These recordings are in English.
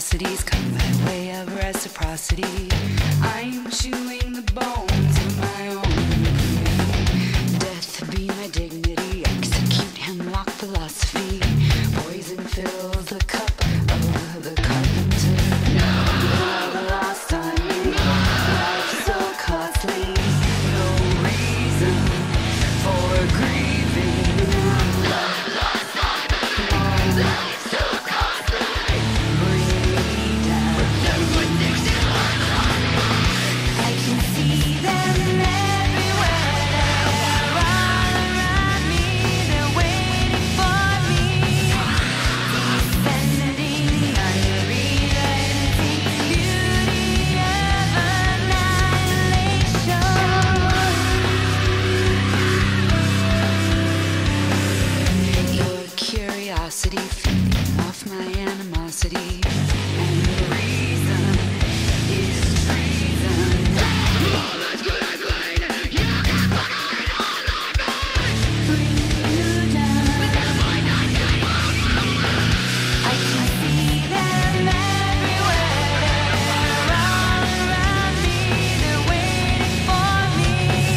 atrocities come by way of reciprocity. I'm chewing the bones of my own memory. Death be my dignity, execute hemlock philosophy. Poison fills the cup of the carpenter. Love lost on me, life so costly. No reason for grieving. Love lost on me, life so costly. Bring me down. I can see them everywhere, all around me. They're waiting for me, descending, unrelenting beauty of annihilation. Your curiosity feeding off my animosity, and the reason is treason. Bring you down. I can see them everywhere, all around me. They're waiting for me,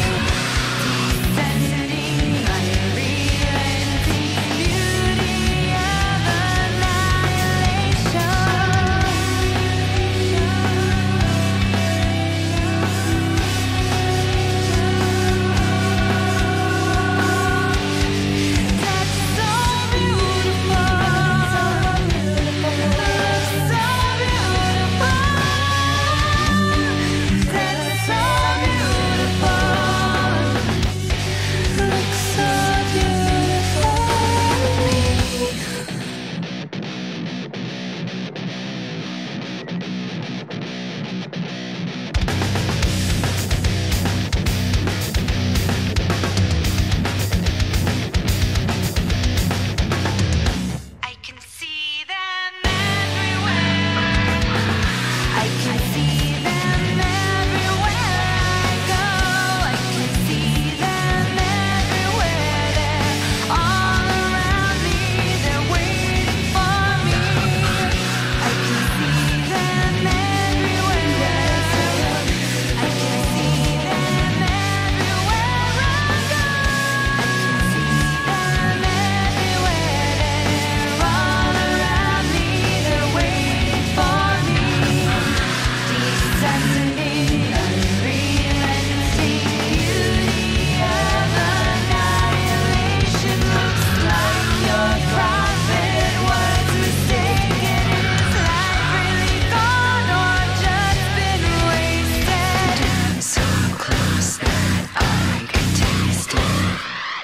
descending, unrelenting beauty of annihilation. That's so beautiful. That's so beautiful. That's so beautiful. Looks so beautiful. I can see them everywhere. I can see them everywhere I go. I can see them everywhere. They're all around me. They're waiting for me. I can see them everywhere. I can see them everywhere I go. I can see them everywhere. They're all around me. They're waiting for me, descending, unrelenting beauty of annihilation. Looks like your prophet was mistaken. Is life really gone or just been wasted? So close that I can taste it.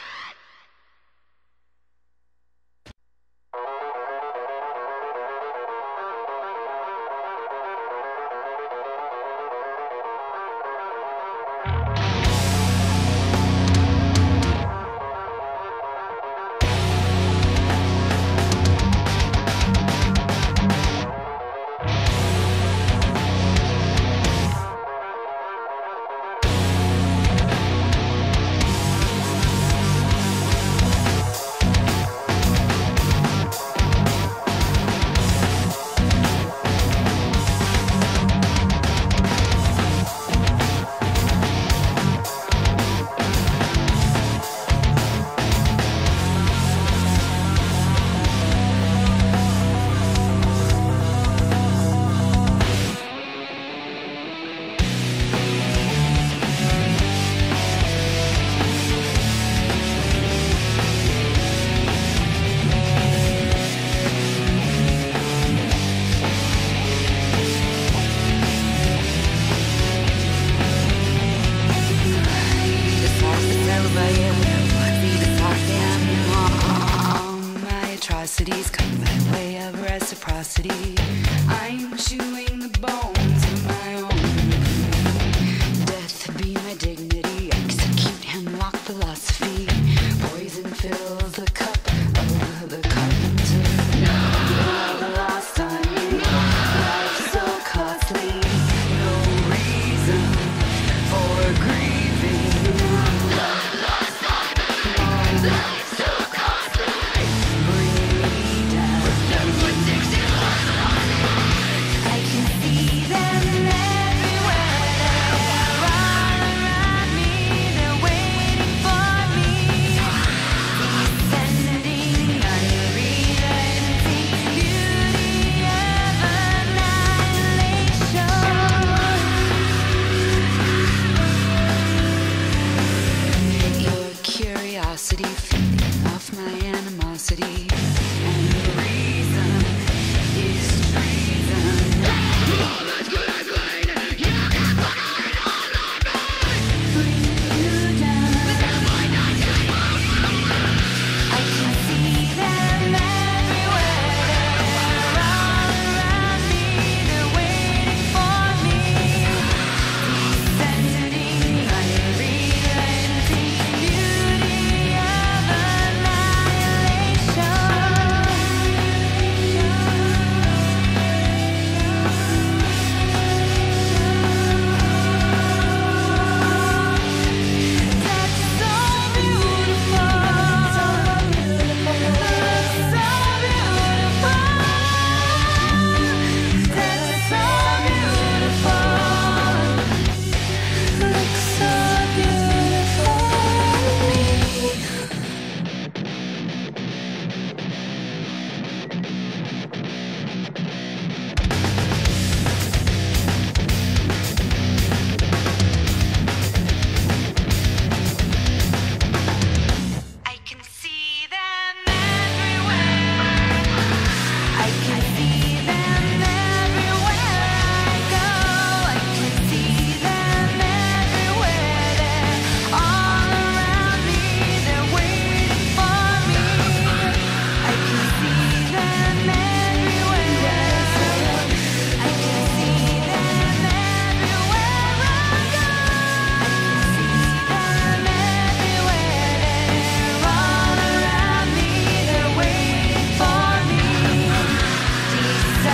All my atrocities come by way of reciprocity. I'm chewing the bones of my own memory. Death be my dignity, execute hemlock philosophy. Poison fills the cup of the carpenter. Love lost on me, life so costly. No reason for grieving. Love lost on me, life so costly. Bring me down.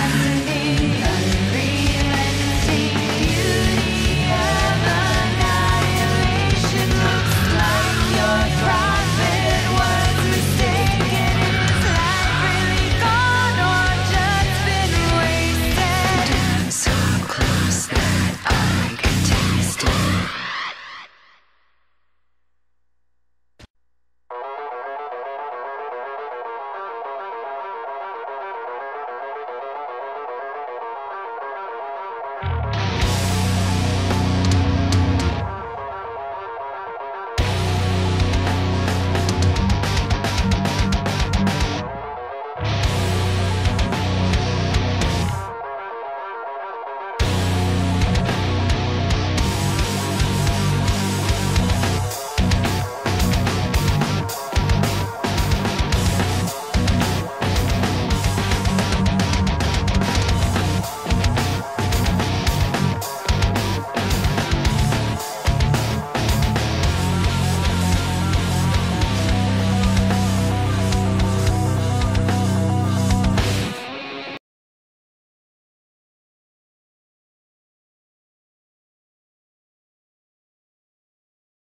I